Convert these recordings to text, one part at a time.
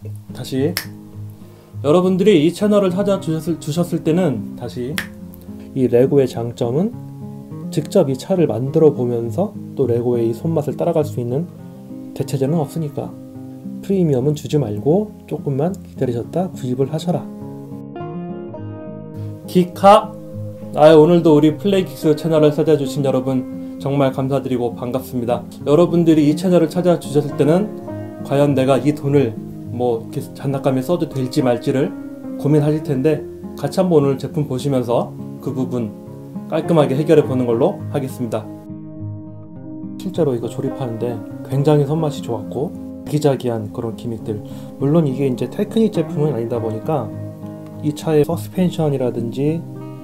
다시 여러분들이 이 채널을 찾아주셨을 때는 다시 이 레고의 장점은 직접 이 차를 만들어 보면서 또 레고의 이 손맛을 따라갈 수 있는 대체제는 없으니까 프리미엄은 주지 말고 조금만 기다리셨다 구입을 하셔라. 기카! 오늘도 우리 플레이킥스 채널을 찾아주신 여러분 정말 감사드리고 반갑습니다. 여러분들이 이 채널을 찾아주셨을 때는 과연 내가 이 돈을 뭐 이렇게 장난감에 써도 될지 말지를 고민하실 텐데 같이 한번 오늘 제품 보시면서 그 부분 깔끔하게 해결해 보는 걸로 하겠습니다. 실제로 이거 조립하는데 굉장히 손맛이 좋았고 기자기한 그런 기믹들, 물론 이게 이제 테크닉 제품은 아니다 보니까 이 차의 서스펜션이라든지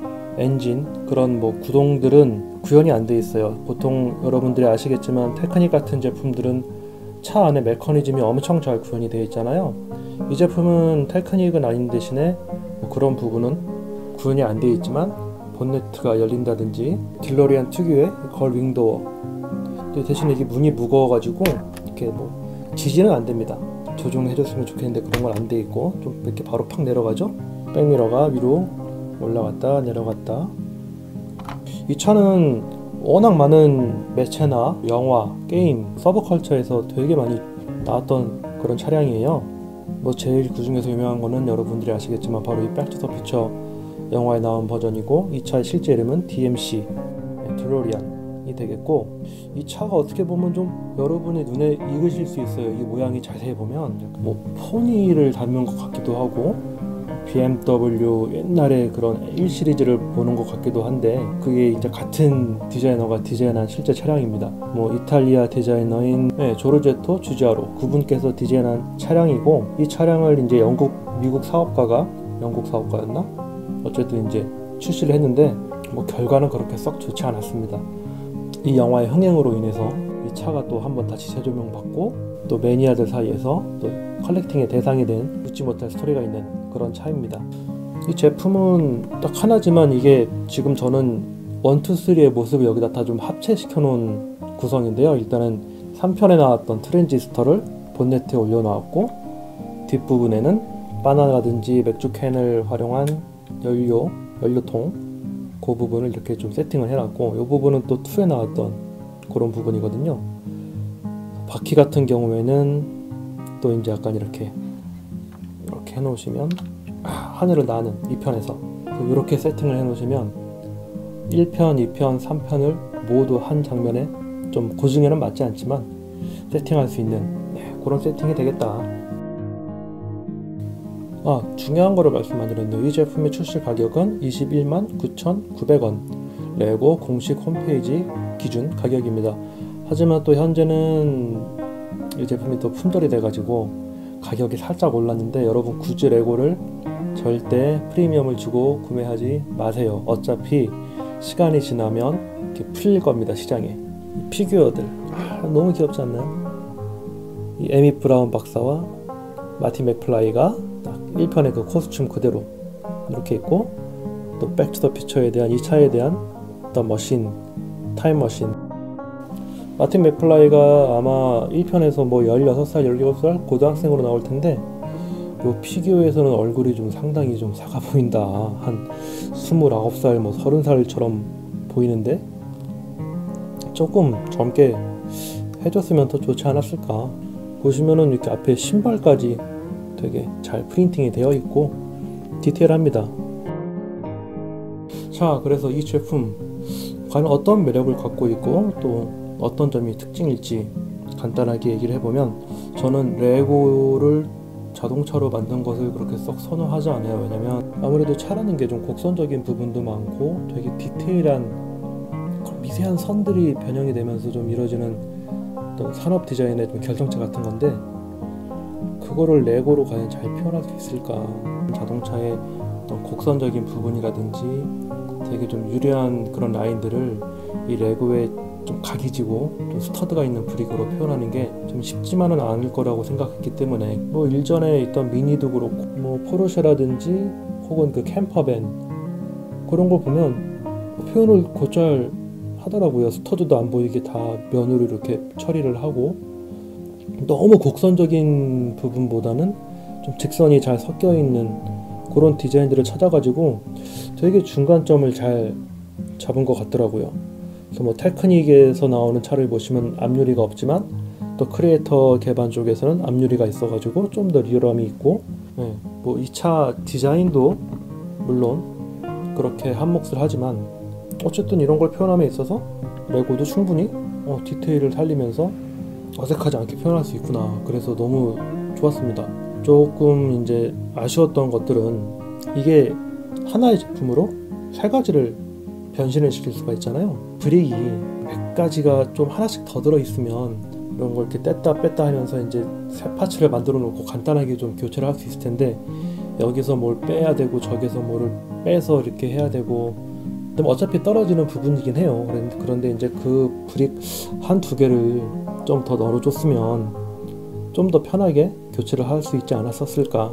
엔진 그런 뭐 구동들은 구현이 안 돼 있어요. 보통 여러분들이 아시겠지만 테크닉 같은 제품들은 차 안에 메커니즘이 엄청 잘 구현이 되어 있잖아요. 이 제품은 테크닉은 아닌 대신에 뭐 그런 부분은 구현이 안 되어 있지만 본네트가 열린다든지 딜로리안 특유의 걸 윙도어, 대신에 이게 문이 무거워가지고 이렇게 뭐 지지는 안 됩니다. 조정해줬으면 좋겠는데 그런 건 안 돼 있고 좀 이렇게 바로 팍 내려가죠. 백미러가 위로 올라갔다 내려갔다. 이 차는 워낙 많은 매체나 영화, 게임, 서브컬처에서 되게 많이 나왔던 그런 차량이에요. 뭐 제일 그 중에서 유명한 거는 여러분들이 아시겠지만 바로 이 백투더퓨처 영화에 나온 버전이고, 이 차의 실제 이름은 DMC 드로리안이 되겠고, 이 차가 어떻게 보면 좀 여러분의 눈에 익으실 수 있어요. 이 모양이 자세히 보면 뭐 포니를 닮은 것 같기도 하고 BMW 옛날에 그런 1 시리즈를 보는 것 같기도 한데, 그게 이제 같은 디자이너가 디자인한 실제 차량입니다. 뭐 이탈리아 디자이너인 조르제토 주지아로 그분께서 디자인한 차량이고, 이 차량을 이제 미국 사업가가 영국 사업가였나? 어쨌든 이제 출시를 했는데 뭐 결과는 그렇게 썩 좋지 않았습니다. 이 영화의 흥행으로 인해서 이 차가 또 한번 다시 재조명 받고 또 매니아들 사이에서 또 컬렉팅의 대상이 된 웃지 못할 스토리가 있는 그런 차입니다. 이 제품은 딱 하나지만 이게 지금 저는 1, 2, 3의 모습을 여기다 다 좀 합체시켜 놓은 구성인데요. 일단은 3편에 나왔던 트랜지스터를 본네트에 올려놓았고, 뒷부분에는 바나나라든지 맥주 캔을 활용한 연료통 그 부분을 이렇게 좀 세팅을 해놨고, 이 부분은 또 2에 나왔던 그런 부분이거든요. 바퀴 같은 경우에는 또 이제 약간 이렇게 해놓으시면 하늘을 나는 2편에서 이렇게 세팅을 해놓으시면 1편, 2편, 3편을 모두 한 장면에 좀 고증에는 맞지 않지만 세팅할 수 있는 그런 세팅이 되겠다. 중요한 거를 말씀 안 드렸네요. 이 제품의 출시 가격은 21만 9,900원 레고 공식 홈페이지 기준 가격입니다. 하지만 또 현재는 이 제품이 또 품절이 돼가지고 가격이 살짝 올랐는데, 여러분 굳이 레고를 절대 프리미엄을 주고 구매하지 마세요. 어차피 시간이 지나면 이렇게 풀릴 겁니다. 시장에 이 피규어들 너무 귀엽지 않나요? 이 에미 브라운 박사와 마틴 맥플라이가 딱 1편의 그 코스튬 그대로 이렇게 있고, 또 백투더퓨처에 대한 이 차에 대한 어떤 머신, 타임머신. 마틴 맥플라이가 아마 1편에서 뭐 16살, 17살 고등학생으로 나올 텐데, 요 피규어에서는 얼굴이 좀 상당히 좀 작아 보인다. 한 29살, 뭐 30살처럼 보이는데 조금 젊게 해줬으면 더 좋지 않았을까. 보시면은 이렇게 앞에 신발까지 되게 잘 프린팅이 되어 있고 디테일합니다. 자, 그래서 이 제품 과연 어떤 매력을 갖고 있고 또 어떤 점이 특징일지 간단하게 얘기를 해보면, 저는 레고를 자동차로 만든 것을 그렇게 썩 선호하지 않아요. 왜냐면 아무래도 차라는 게 좀 곡선적인 부분도 많고 되게 디테일한 미세한 선들이 변형이 되면서 좀 이루어지는 어떤 산업 디자인의 좀 결정체 같은 건데, 그거를 레고로 과연 잘 표현할 수 있을까. 자동차의 어떤 곡선적인 부분이라든지 되게 좀 유려한 그런 라인들을 이 레고에 좀 각이 지고 또 스터드가 있는 브릭으로 표현하는 게 좀 쉽지만은 않을 거라고 생각했기 때문에, 뭐 일전에 있던 미니도 그렇고 뭐 포르쉐라든지 혹은 그 캠퍼밴 그런 걸 보면 표현을 곧잘 하더라고요. 스터드도 안 보이게 다 면으로 이렇게 처리를 하고, 너무 곡선적인 부분보다는 좀 직선이 잘 섞여 있는 그런 디자인들을 찾아가지고 되게 중간점을 잘 잡은 것 같더라고요. 그래서 뭐 테크닉에서 나오는 차를 보시면 앞유리가 없지만 또 크리에이터 개반 쪽에서는 앞유리가 있어가지고 좀 더 리얼함이 있고, 네, 뭐 이 차 디자인도 물론 그렇게 한몫을 하지만 어쨌든 이런 걸 표현함에 있어서 레고도 충분히 디테일을 살리면서 어색하지 않게 표현할 수 있구나. 그래서 너무 좋았습니다. 조금 이제 아쉬웠던 것들은 이게 하나의 제품으로 세 가지를 변신을 시킬 수가 있잖아요. 브릭이 100가지가 좀 하나씩 더 들어있으면 이런 걸 이렇게 뗐다 뺐다 하면서 이제 새 파츠를 만들어 놓고 간단하게 좀 교체를 할 수 있을 텐데, 여기서 뭘 빼야 되고 저기서 뭐를 빼서 이렇게 해야 되고, 어차피 떨어지는 부분이긴 해요. 그런데 이제 그 브릭 한두 개를 좀 더 널어줬으면 좀 더 편하게 교체를 할 수 있지 않았었을까.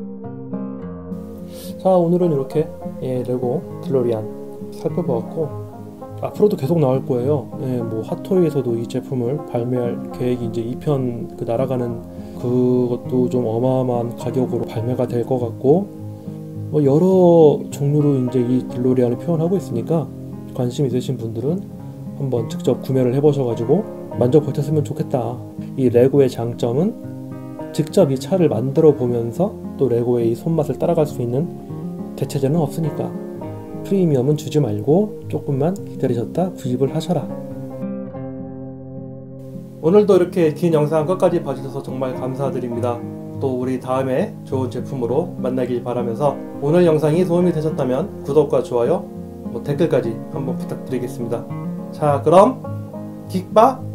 자, 오늘은 이렇게 레고 딜로리안 살펴보았고, 앞으로도 계속 나올 거예요. 뭐 핫토이에서도 이 제품을 발매할 계획이 이제 2편 그 날아가는 그것도 좀 어마어마한 가격으로 발매가 될 것 같고, 뭐 여러 종류로 이제 이 딜로리안을 표현하고 있으니까 관심 있으신 분들은 한번 직접 구매를 해보셔가지고 만져보셨으면 좋겠다. 이 레고의 장점은 직접 이 차를 만들어 보면서 또 레고의 이 손맛을 따라갈 수 있는 대체제는 없으니까 프리미엄은 주지 말고 조금만 기다리셨다 구입을 하셔라. 오늘도 이렇게 긴 영상 끝까지 봐주셔서 정말 감사드립니다. 또 우리 다음에 좋은 제품으로 만나길 바라면서 오늘 영상이 도움이 되셨다면 구독과 좋아요, 댓글까지 한번 부탁드리겠습니다. 자, 그럼 긱바